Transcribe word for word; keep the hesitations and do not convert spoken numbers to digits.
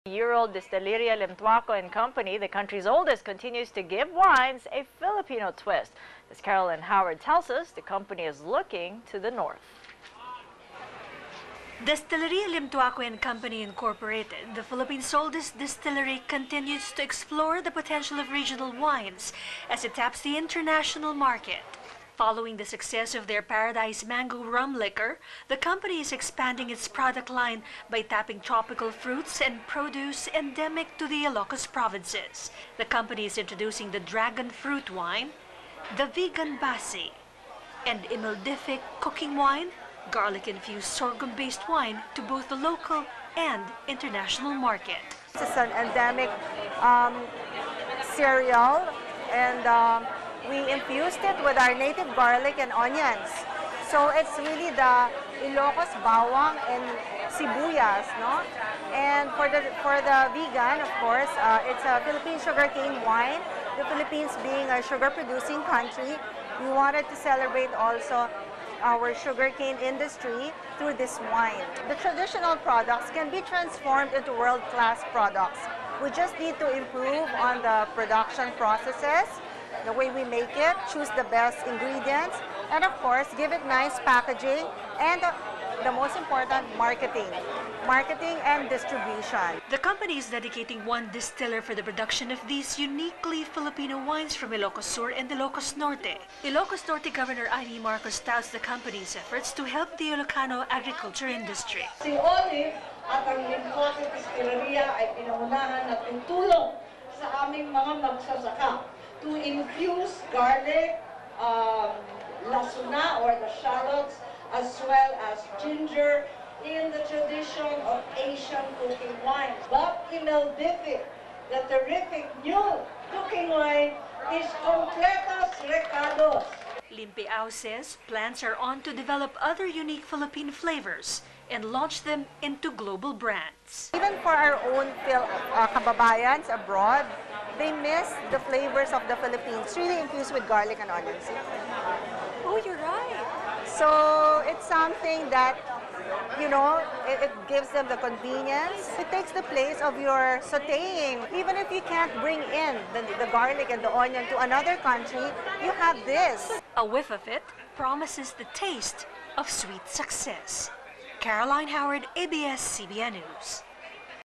Year-old Destileria Limtuaco and Company, the country's oldest, continues to give wines a Filipino twist. As Carolyn Howard tells us, the company is looking to the north. Destileria Limtuaco and Company Incorporated, the Philippines' oldest distillery, continues to explore the potential of regional wines as it taps the international market. Following the success of their Paradise Mango rum liquor, the company is expanding its product line by tapping tropical fruits and produce endemic to the Ilocos provinces. The company is introducing the dragon fruit wine, the vegan basi, and emulsific cooking wine, garlic-infused sorghum-based wine to both the local and international market. This is an endemic um, cereal, and um, we infused it with our native garlic and onions. So it's really the Ilocos bawang and sibuyas, no? And for the for the vegan, of course, uh, it's a Philippine sugarcane wine. The Philippines being a sugar-producing country, we wanted to celebrate also our sugarcane industry through this wine. The traditional products can be transformed into world-class products. We just need to improve on the production processes, the way we make it, choose the best ingredients, and of course, give it nice packaging, and the, the most important, marketing. Marketing and distribution. The company is dedicating one distiller for the production of these uniquely Filipino wines from Ilocos Sur and Ilocos Norte. Ilocos Norte Governor Amy Marcos touts the company's efforts to help the Ilocano agriculture industry. Si Olive at ang Limtuaco Distilleria ay pinaunahan na tutulong sa aming mga magsasaka to infuse garlic, um, lasuna or the shallots, as well as ginger in the tradition of Asian cooking wine. But emulsific, the terrific new cooking wine, is completos recados. Limpiao says plans are on to develop other unique Philippine flavors and launch them into global brands. Even for our own Phil, uh, kababayans abroad, they miss the flavors of the Philippines. It's really infused with garlic and onions. Oh, you're right. So it's something that, you know, it, it gives them the convenience. It takes the place of your sautéing. Even if you can't bring in the, the garlic and the onion to another country, you have this. A whiff of it promises the taste of sweet success. Caroline Howard, A B S C B N News.